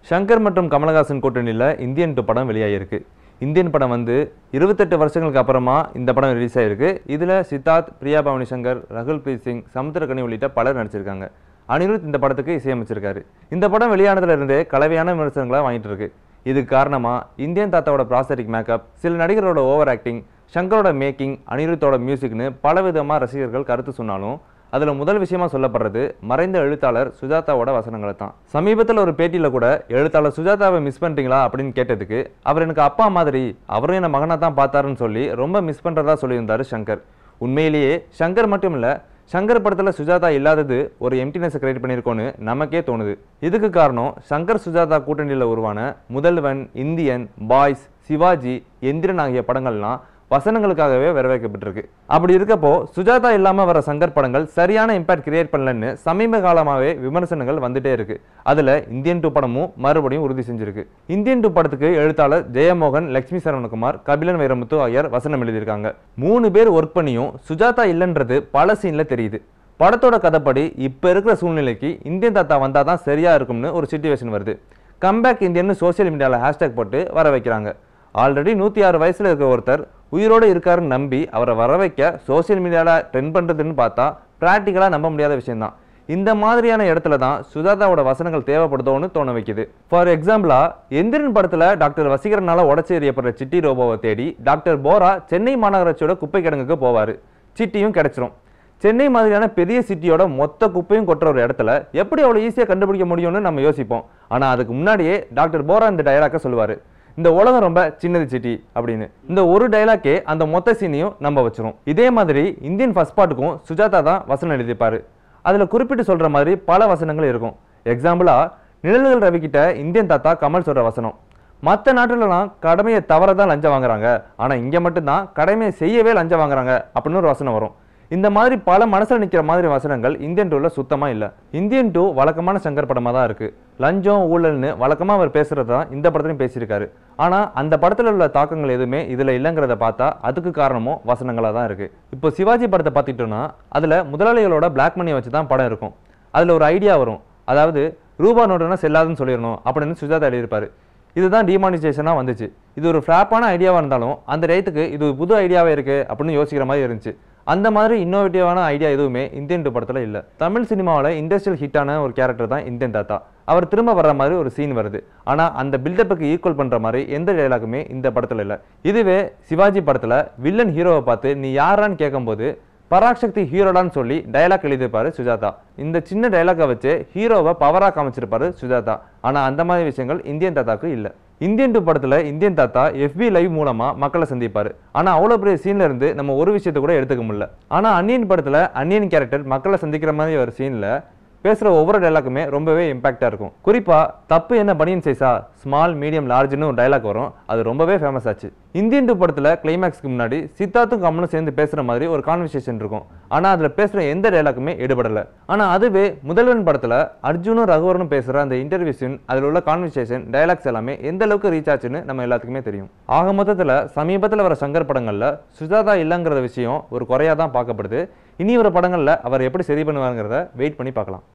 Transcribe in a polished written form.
ஷங்கர் மற்றும் கமலஹாசன் கூட்டணியில் இந்தியன் 2 படம் வெளியாகிருக்கு. இந்தியன் படம் வந்து 28 வருஷங்களுக்கு அப்புறமா இந்த படம் ரிலீஸ் ஆகிருக்கு. இதில் சித்தார்த், பிரியா பவானி சங்கர், ரகுல் பிரீத் சிங், சமுத்திரக்கனி உள்ளிட்ட பலர் நடிச்சிருக்காங்க. அனிருத் இந்த படத்துக்கு இசையமைச்சிருக்காரு. இந்த படம் வெளியானதுலேருந்தே கலவையான விமர்சனங்களாக வாங்கிட்டு இருக்கு. இதுக்கு காரணமாக இந்தியன் தாத்தாவோட ப்ராஸ்தட்டிக் மேக்கப், சில நடிகரோட ஓவர் ஆக்டிங், ஷங்கரோட மேக்கிங், அனிருத்தோட மியூசிக்னு பலவிதமாக ரசிகர்கள் கருத்து சொன்னாலும் அதில் முதல் விஷயமா சொல்லப்படுறது மறைந்த எழுத்தாளர் சுஜாதாவோட வசனங்களை தான். சமீபத்தில் ஒரு பேட்டியில் கூட எழுத்தாளர் சுஜாதாவை மிஸ் பண்ணுறீங்களா அப்படின்னு கேட்டதுக்கு அவர் எனக்கு அப்பா மாதிரி, அவரும் என்ன மகனாக தான் பார்த்தாருன்னு சொல்லி ரொம்ப மிஸ் பண்ணுறதா சொல்லியிருந்தார் ஷங்கர். உண்மையிலேயே ஷங்கர் மட்டும் இல்லை, ஷங்கர் படத்தில் சுஜாதா இல்லாதது ஒரு எம்டினஸை கிரியேட் பண்ணியிருக்கோன்னு நமக்கே தோணுது. இதுக்கு காரணம் ஷங்கர் சுஜாதா கூட்டணியில் உருவான முதல்வன், இந்தியன், பாய்ஸ், சிவாஜி, எந்திரன் ஆகிய படங்கள்லாம் வசனங்களுக்காகவே வரவேற்கப்பட்டிருக்கு. அப்படி இருக்கப்போ சுஜாதா இல்லாமல் வர சங்கர் படங்கள் சரியான இம்பாக்ட் கிரியேட் பண்ணலன்னு சமீப காலமாகவே விமர்சனங்கள் வந்துட்டே இருக்கு. அதில் இந்தியன் 2 படமும் மறுபடியும் உறுதி செஞ்சிருக்கு. இந்தியன் 2 படத்துக்கு எழுத்தாளர் ஜெயமோகன், லட்சுமி சரவணகுமார், கபிலன் வைரமுத்து ஆகியோர் வசனம் எழுதியிருக்காங்க. 3 பேர் ஒர்க் பண்ணியும் சுஜாதா இல்லைன்றது பல சீன்ல தெரியுது. படத்தோட கதைப்படி இப்போ இருக்கிற சூழ்நிலைக்கு இந்தியன் தாத்தா வந்தால் தான் சரியா இருக்கும்னு ஒரு சிச்சுவேஷன் வருது. கம்பேக் இந்தியன்னு சோசியல் மீடியாவில் ஹேஷ்டேக் போட்டு வர வைக்கிறாங்க. ஆல்ரெடி 106 வயசுல இருக்க ஒருத்தர் உயிரோடு இருக்காருன்னு நம்பி அவரை வர வைக்க சோசியல் மீடியாவில் ட்ரெண்ட் பண்ணுறதுன்னு பார்த்தா ப்ராக்டிக்கலாக நம்ப முடியாத விஷயம்தான். இந்த மாதிரியான இடத்துல தான் சுஜாதாவோட வசனங்கள் தேவைப்படுதோன்னு தோண வைக்குது. ஃபார் எக்ஸாம்பிளா, எந்திரன் படத்தில் டாக்டர் வசீகரனால உடச்சி எறியப்படுற சிட்டி ரோபோவை தேடி டாக்டர் போரா சென்னை மாநகராட்சியோட குப்பை கிடங்குக்கு போவார். சிட்டியும் கிடைச்சிரும். சென்னை மாதிரியான பெரிய சிட்டியோட மொத்த குப்பையும் கொட்டுற ஒரு இடத்துல எப்படி அவ்வளோ ஈஸியாக கண்டுபிடிக்க முடியும்னு நம்ம யோசிப்போம். ஆனால் அதுக்கு முன்னாடியே டாக்டர் போரா இந்த டயலாக்கை சொல்லுவார், இந்த உலகம் ரொம்ப சின்னது சிட்டி அப்படின்னு. இந்த ஒரு டைலாக்கே அந்த மொத்த சீனையும் நம்ப வச்சிரும். இதே மாதிரி இந்தியன் ஃபர்ஸ்ட் பார்ட்டுக்கும் சுஜாதா தான் வசனம் எழுதிப்பாரு. அதில் குறிப்பிட்டு சொல்ற மாதிரி பல வசனங்கள் இருக்கும். எக்ஸாம்பிளா, நிழல்கள் ரவிக்கிட்ட இந்தியன் தாத்தா கமல் சொல்ற வசனம், மற்ற நாட்டிலலாம் கடமையை தவறதான் லஞ்சம் வாங்குறாங்க, ஆனால் இங்கே மட்டும்தான் கடமையை செய்யவே லஞ்சம் வாங்குறாங்க அப்படின்னு ஒரு வசனம் வரும். இந்த மாதிரி பல மனசில் நிற்கிற மாதிரி வசனங்கள் இந்தியன் 2ல சுத்தமாக இல்லை. இந்தியன் 2 வழக்கமான சங்கர் படமாக தான் இருக்குது. லஞ்சம், ஊழல்னு வழக்கமாக அவர் பேசுகிறது தான் இந்த படத்துலையும் பேசியிருக்காரு. ஆனால் அந்த படத்தில் உள்ள தாக்கங்கள் எதுவுமே இதில் இல்லைங்கிறத பார்த்தா அதுக்கு காரணமும் வசனங்களாக தான் இருக்குது. இப்போ சிவாஜி படத்தை பார்த்துக்கிட்டோன்னா அதில் முதலாளிகளோட பிளாக் மணியை வச்சு தான் படம் இருக்கும். அதில் ஒரு ஐடியா வரும், அதாவது ரூபா நோட்டுனா செல்லாதுன்னு சொல்லிடணும் அப்படின்னு சுஜாதா எழுதியிருப்பார். இதுதான் டிமானிசேஷனாக வந்துச்சு. இது ஒரு ஃப்ளாப்பான ஐடியாவாக இருந்தாலும் அந்த ரேட்டுக்கு இது புது ஐடியாவே இருக்குது அப்படின்னு யோசிக்கிற மாதிரி இருந்துச்சு. அந்த மாதிரி இன்னோவேட்டிவான ஐடியா எதுவுமே இந்தியன் 2 படத்தில் இல்லை. தமிழ் சினிமாவில் இண்டஸ்ட்ரியல் ஹிட்டான ஒரு கேரக்டர் தான் இந்தியன் தாத்தா. அவர் திரும்ப வர்ற மாதிரி ஒரு சீன் வருது. ஆனால் அந்த பில்டப்புக்கு ஈக்குவல் பண்ணுற மாதிரி எந்த டைலாக்குமே இந்த படத்தில் இல்லை. இதுவே சிவாஜி படத்தில் வில்லன் ஹீரோவை பார்த்து நீ யாரான்னு கேட்கும்போது பராக்சக்தி ஹீரோடான்னு சொல்லி டைலாக் எழுதியிருப்பாரு சுஜாதா. இந்த சின்ன டைலாக்கை வச்சு ஹீரோவை பவராக காமிச்சிருப்பாரு சுஜாதா. ஆனால் அந்த மாதிரி விஷயங்கள் இந்தியன் தாத்தாக்கு இல்லை. இந்தியன் 2 படத்தில் இந்தியன் தாத்தா FB லைவ் மூலமாக மக்களை சந்திப்பார். ஆனால் அவ்வளோ பெரிய சீனில் இருந்து நம்ம ஒரு விஷயத்தை கூட எடுத்துக்க முடியல. ஆனால் அன்னியன் படத்தில் அன்னியன் கேரக்டர் மக்களை சந்திக்கிற மாதிரி ஒரு சீனில் பேசுகிற ஒவ்வொரு டைலாக்குமே ரொம்பவே இம்பாக்டாக இருக்கும். குறிப்பாக தப்பு என்ன பனியன் சைஸா, ஸ்மால், மீடியம், லார்ஜ்னு ஒரு டைலாக் வரும். அது ரொம்பவே ஃபேமஸ் ஆச்சு. இந்தியன் 2 படத்தில் கிளைமேக்ஸ்க்கு முன்னாடி சித்தார்த்தும் கமலும் சேர்ந்து பேசுகிற மாதிரி ஒரு கான்வர்சேஷன் இருக்கும். ஆனால் அதில் பேசுகிற எந்த டைலாக்குமே எடுபடலை. ஆனால் அதுவே முதல்வன் படத்தில் அர்ஜுனும் ரகுவரனும் பேசுகிற அந்த இன்டர்வியூ சீன், அதில் உள்ள கான்வர்சேஷன், டைலாக்ஸ் எல்லாமே எந்த அளவுக்கு ரீச் ஆச்சுன்னு நம்ம எல்லாத்துக்குமே தெரியும். ஆக மொத்தத்தில் சமீபத்தில் வர சங்கர் படங்களில் சுஜாதா இல்லைங்கிற விஷயம் ஒரு குறையாக தான் பார்க்கப்படுது. இனி வர படங்களில் அவர் எப்படி சரி பண்ணுவாங்கிறத வெயிட் பண்ணி பார்க்கலாம்.